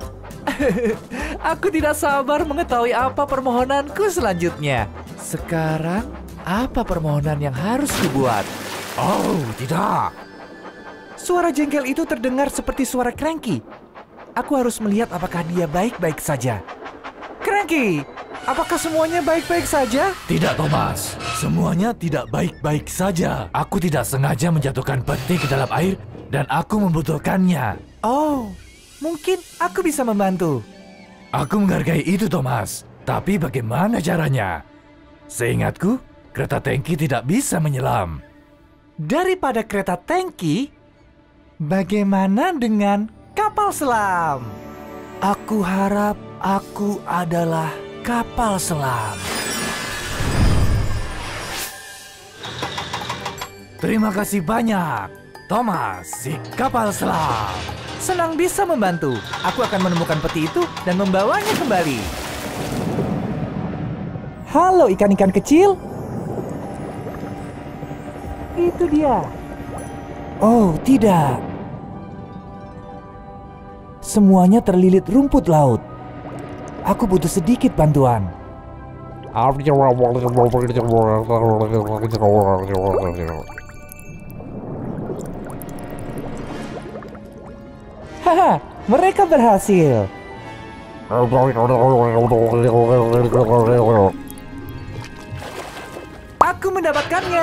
Aku tidak sabar mengetahui apa permohonanku selanjutnya. Sekarang, apa permohonan yang harus dibuat? Oh, tidak. Suara jengkel itu terdengar seperti suara Cranky. Aku harus melihat apakah dia baik-baik saja. Cranky, apakah semuanya baik-baik saja? Tidak, Thomas. Semuanya tidak baik-baik saja. Aku tidak sengaja menjatuhkan peti ke dalam air dan aku membutuhkannya. Oh, mungkin aku bisa membantu. Aku menghargai itu, Thomas. Tapi bagaimana caranya? Seingatku, kereta tangki tidak bisa menyelam. Daripada kereta tangki, bagaimana dengan kapal selam? Aku harap aku adalah kapal selam. Terima kasih banyak, Thomas, si kapal selam. Senang bisa membantu. Aku akan menemukan peti itu dan membawanya kembali. Halo ikan-ikan kecil. Itu dia. Oh, tidak. Semuanya terlilit rumput laut. Aku butuh sedikit bantuan. Haha, mereka berhasil. Aku mendapatkannya.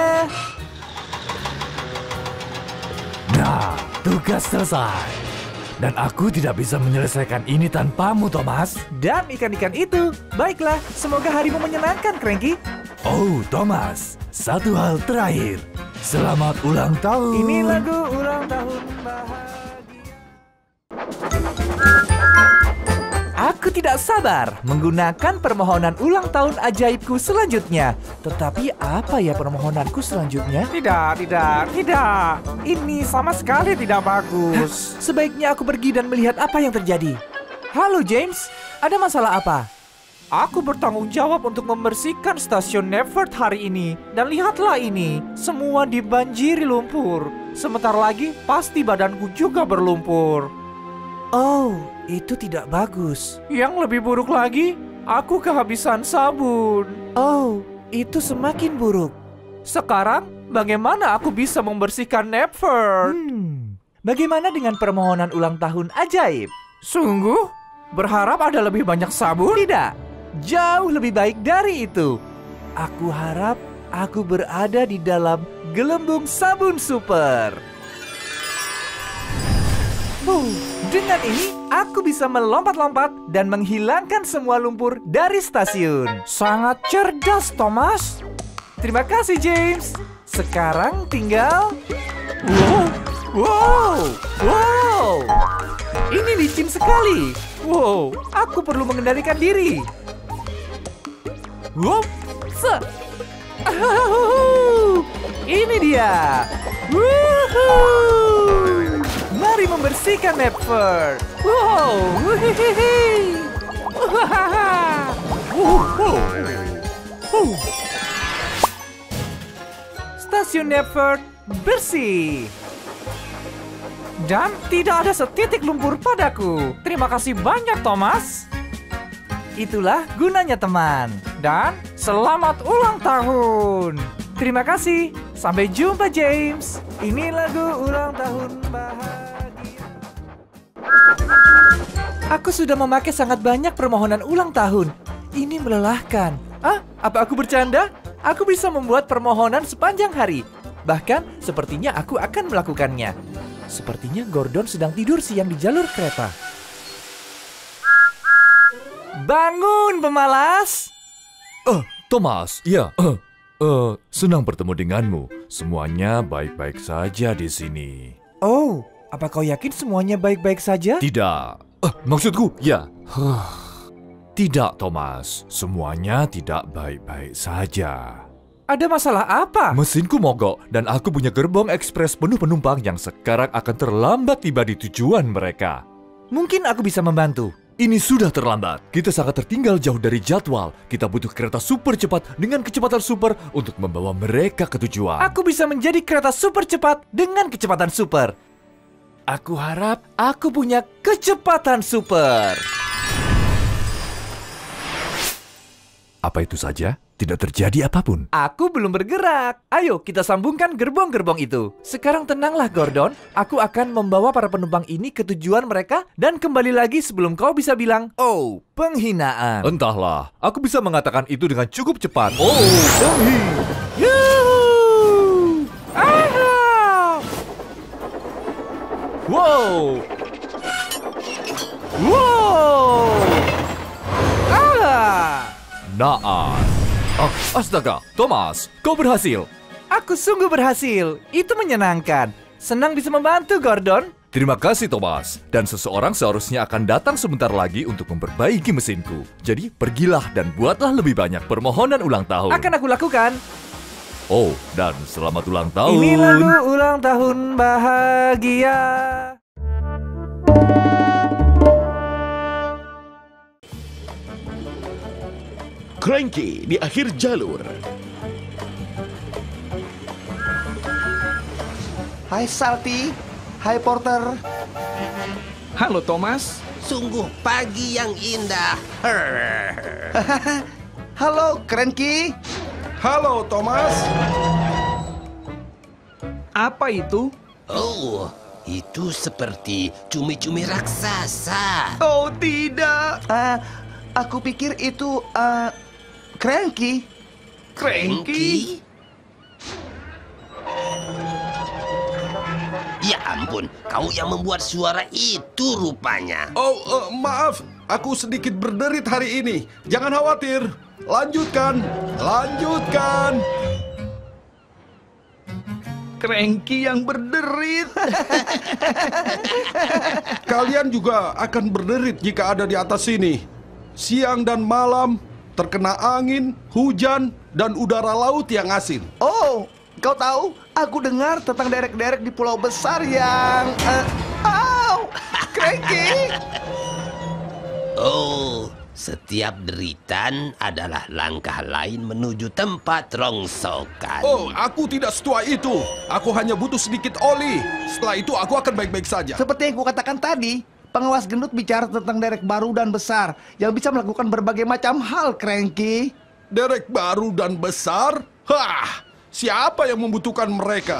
Nah, tugas selesai. Dan aku tidak bisa menyelesaikan ini tanpamu, Thomas. Dan ikan-ikan itu. Baiklah, semoga harimu menyenangkan, Cranky. Oh, Thomas, satu hal terakhir. Selamat ulang tahun. Ini lagu ulang tahun bahagia. Aku tidak sabar menggunakan permohonan ulang tahun ajaibku selanjutnya. Tetapi apa ya permohonanku selanjutnya? Tidak. Ini sama sekali tidak bagus. Sebaiknya aku pergi dan melihat apa yang terjadi. Halo James, ada masalah apa? Aku bertanggung jawab untuk membersihkan stasiun Nevert hari ini. Dan lihatlah ini, semua dibanjiri lumpur. Sebentar lagi pasti badanku juga berlumpur. Oh, itu tidak bagus. Yang lebih buruk lagi, aku kehabisan sabun. Oh, itu semakin buruk. Sekarang, bagaimana aku bisa membersihkan Nevert? Bagaimana dengan permohonan ulang tahun ajaib? Sungguh? Berharap ada lebih banyak sabun? Tidak, jauh lebih baik dari itu. Aku harap aku berada di dalam gelembung sabun super. Dengan ini, aku bisa melompat-lompat dan menghilangkan semua lumpur dari stasiun. Sangat cerdas, Thomas. Terima kasih, James. Sekarang tinggal... Wow! Ini licin sekali. Wow, aku perlu mengendalikan diri. Ini dia. Mari membersihkan Nevert. Stasiun Nevert bersih. Dan tidak ada setitik lumpur padaku. Terima kasih banyak, Thomas. Itulah gunanya teman. Dan selamat ulang tahun. Terima kasih. Sampai jumpa, James. Ini lagu ulang tahun bahagia. Aku sudah memakai sangat banyak permohonan ulang tahun. Ini melelahkan. Apa aku bercanda? aku bisa membuat permohonan sepanjang hari. Bahkan, sepertinya aku akan melakukannya. Sepertinya Gordon sedang tidur siang di jalur kereta. Bangun, pemalas! Thomas, ya. Senang bertemu denganmu. Semuanya baik-baik saja di sini. Oh, apa kau yakin semuanya baik-baik saja? Tidak. Maksudku, ya. Tidak, Thomas. Semuanya tidak baik-baik saja. Ada masalah apa? Mesinku mogok dan aku punya gerbong ekspres penuh penumpang yang sekarang akan terlambat tiba di tujuan mereka. Mungkin aku bisa membantu. Ini sudah terlambat. Kita sangat tertinggal jauh dari jadwal. Kita butuh kereta super cepat dengan kecepatan super untuk membawa mereka ke tujuan. Aku bisa menjadi kereta super cepat dengan kecepatan super. Aku harap aku punya kecepatan super. Apa itu saja? Tidak terjadi apapun. Aku belum bergerak. Ayo kita sambungkan gerbong-gerbong itu. Sekarang tenanglah Gordon. Aku akan membawa para penumpang ini ke tujuan mereka dan kembali lagi sebelum kau bisa bilang, "Oh, penghinaan." Entahlah, aku bisa mengatakan itu dengan cukup cepat. Oh, Yuhuu! Ah! Wow! Wow! Ah! naas. Astaga, Thomas, kau berhasil. Aku sungguh berhasil. Itu menyenangkan. Senang bisa membantu, Gordon. Terima kasih, Thomas. Dan seseorang seharusnya akan datang sebentar lagi untuk memperbaiki mesinku. Jadi, pergilah dan buatlah lebih banyak permohonan ulang tahun. Akan aku lakukan. Oh, dan selamat ulang tahun. Ini lagu ulang tahun bahagia. Cranky di akhir jalur. Hai Salty, hai Porter. Halo Thomas. Sungguh pagi yang indah. Halo Cranky. Halo Thomas. Apa itu? Oh, itu seperti cumi-cumi raksasa. Oh tidak. Aku pikir itu Cranky. Cranky? Ya ampun, kau yang membuat suara itu rupanya. Oh, maaf. Aku sedikit berderit hari ini. Jangan khawatir. Lanjutkan. Lanjutkan. Cranky yang berderit. Kalian juga akan berderit jika ada di atas sini. Siang dan malam, terkena angin, hujan, dan udara laut yang asin. Oh, kau tahu? Aku dengar tentang derek-derek di pulau besar yang... Cranky! Oh, setiap deritan adalah langkah lain menuju tempat rongsokan. Oh, aku tidak setua itu. Aku hanya butuh sedikit oli. Setelah itu aku akan baik-baik saja. Seperti yang kukatakan tadi, pengawas gendut bicara tentang derek baru dan besar yang bisa melakukan berbagai macam hal, Cranky. Derek baru dan besar? Hah! Siapa yang membutuhkan mereka?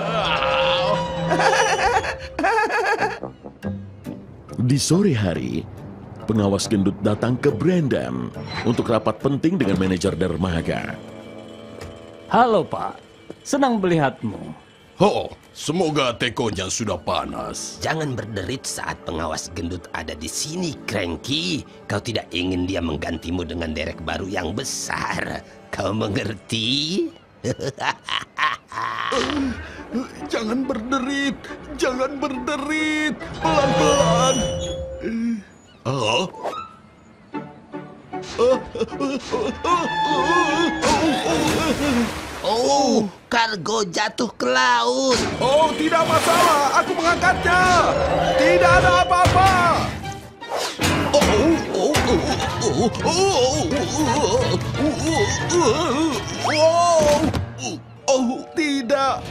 Di sore hari, pengawas gendut datang ke Brandon untuk rapat penting dengan manajer dermaga. Halo Pak, senang melihatmu. Oh, semoga tekonya sudah panas. Jangan berderit saat pengawas gendut ada di sini, Cranky. Kau tidak ingin dia menggantimu dengan derek baru yang besar. Kau mengerti? Jangan berderit, jangan berderit. Pelan-pelan. Oh. Oh, kargo jatuh ke laut. Oh, tidak masalah. Aku mengangkatnya. Tidak ada apa-apa. Oh, tidak.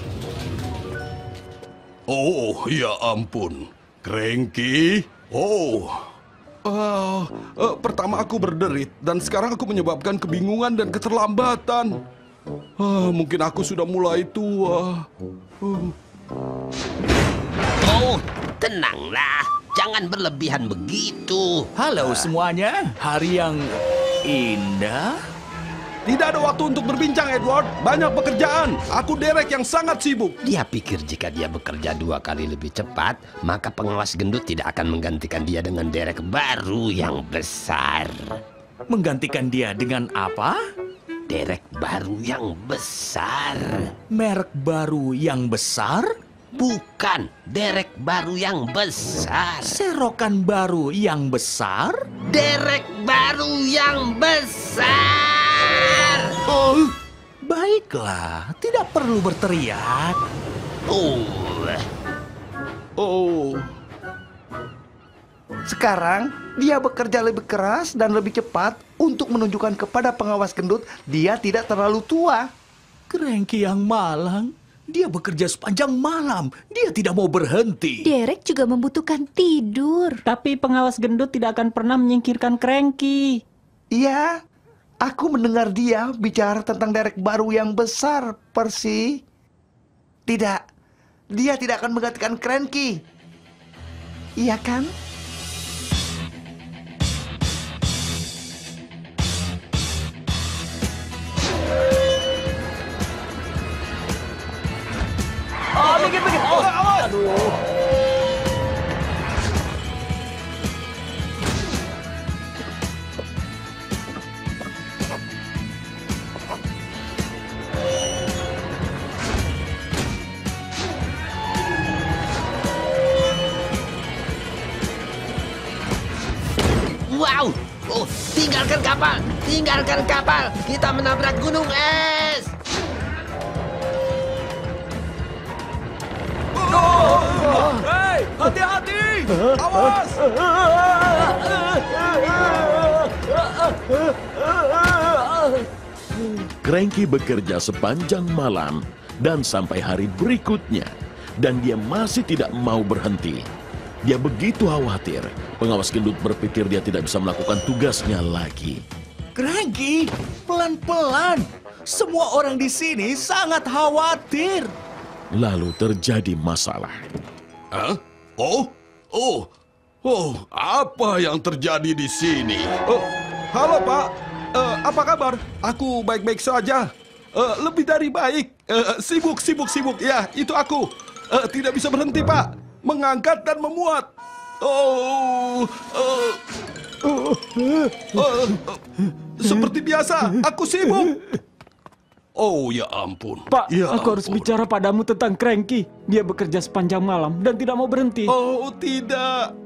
Oh, ya ampun. Cranky. Oh. Pertama aku berderit dan sekarang aku menyebabkan kebingungan dan keterlambatan. Mungkin aku sudah mulai tua. Oh, tenanglah. Jangan berlebihan begitu. Halo semuanya, hari yang indah. Tidak ada waktu untuk berbincang, Edward. Banyak pekerjaan. Aku Derek yang sangat sibuk. Dia pikir jika dia bekerja 2 kali lebih cepat, maka pengawas gendut tidak akan menggantikan dia dengan Derek baru yang besar. Menggantikan dia dengan apa? Derek baru yang besar. Merek baru yang besar? Bukan, Derek baru yang besar. Serokan baru yang besar? Derek baru yang besar. Oh, baiklah, tidak perlu berteriak. Sekarang dia bekerja lebih keras dan lebih cepat untuk menunjukkan kepada pengawas gendut dia tidak terlalu tua. Cranky yang malang. Dia bekerja sepanjang malam. Dia tidak mau berhenti. Derek juga membutuhkan tidur. Tapi pengawas gendut tidak akan pernah menyingkirkan Cranky. Iya, aku mendengar dia bicara tentang Derek baru yang besar, Percy. Tidak, dia tidak akan menggantikan Cranky. Iya kan? Minggir. Awas. Aduh. Wow, tinggalkan kapal, kita menabrak gunung es. Hei, hati-hati! Awas! Cranky bekerja sepanjang malam dan sampai hari berikutnya, dan dia masih tidak mau berhenti. Dia begitu khawatir. Pengawas gendut berpikir dia tidak bisa melakukan tugasnya lagi. Cranky, pelan-pelan. Semua orang di sini sangat khawatir. Lalu terjadi masalah. Hah? Apa yang terjadi di sini? Halo Pak, apa kabar? Aku baik-baik saja. Lebih dari baik. Sibuk. Ya, itu aku. Tidak bisa berhenti Pak. Mengangkat dan memuat. Seperti biasa, aku sibuk. Oh ya ampun. Pak, ya aku harus bicara padamu tentang Cranky. Dia bekerja sepanjang malam dan tidak mau berhenti. Oh tidak.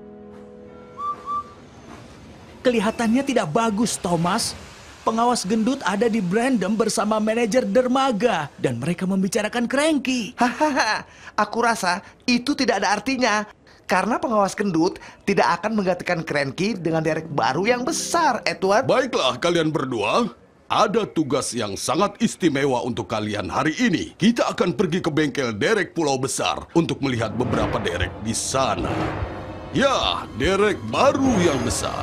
Kelihatannya tidak bagus, Thomas. Pengawas gendut ada di Brandon bersama manajer dermaga dan mereka membicarakan Cranky. Hahaha, aku rasa itu tidak ada artinya. Karena pengawas gendut tidak akan menggantikan Cranky dengan Derek baru yang besar, Edward. Baiklah kalian berdua. Ada tugas yang sangat istimewa untuk kalian hari ini. Kita akan pergi ke bengkel Derek Pulau Besar untuk melihat beberapa Derek di sana. Ya, Derek baru yang besar.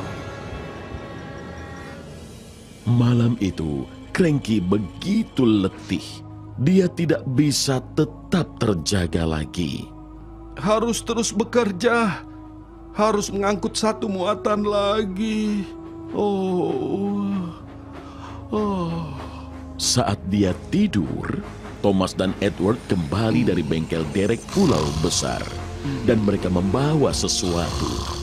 Malam itu, Cranky begitu letih. Dia tidak bisa tetap terjaga lagi. Harus terus bekerja. Harus mengangkut satu muatan lagi. Saat dia tidur, Thomas dan Edward kembali dari bengkel Derek Pulau Besar. Dan mereka membawa sesuatu.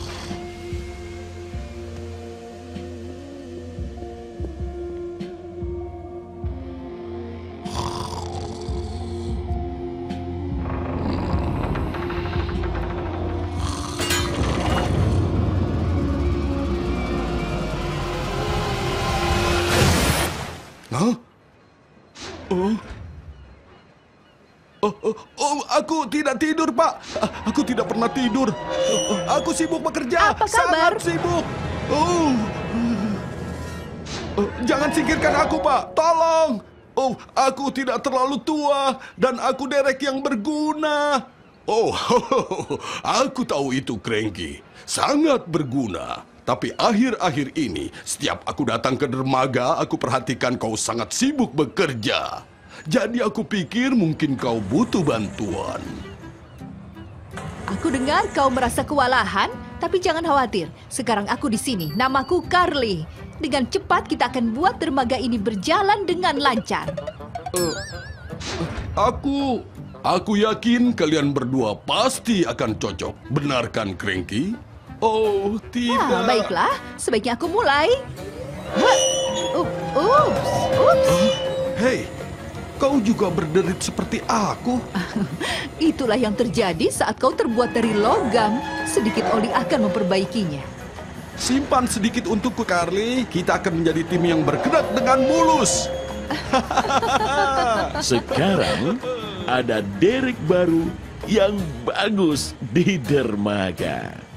Aku tidak tidur, Pak. Aku tidak pernah tidur. Aku sibuk bekerja. Apa kabar? Sangat sibuk. Jangan singkirkan aku, Pak. Tolong. Aku tidak terlalu tua dan aku Derek yang berguna. Aku tahu itu, Cranky. Sangat berguna. Tapi akhir-akhir ini, setiap aku datang ke dermaga, aku perhatikan kau sangat sibuk bekerja. Jadi aku pikir mungkin kau butuh bantuan. Aku dengar kau merasa kewalahan, tapi jangan khawatir. Sekarang aku di sini. Namaku Carly. dengan cepat kita akan buat dermaga ini berjalan dengan lancar. Aku yakin kalian berdua pasti akan cocok. Benar kan, Cranky? Oh, tidak. Baiklah, sebaiknya aku mulai. Ups. Hei, kau juga berderit seperti aku. Itulah yang terjadi saat kau terbuat dari logam. Sedikit oli akan memperbaikinya. Simpan sedikit untukku, Carly. Kita akan menjadi tim yang bergerak dengan mulus. Sekarang ada derek baru yang bagus di dermaga.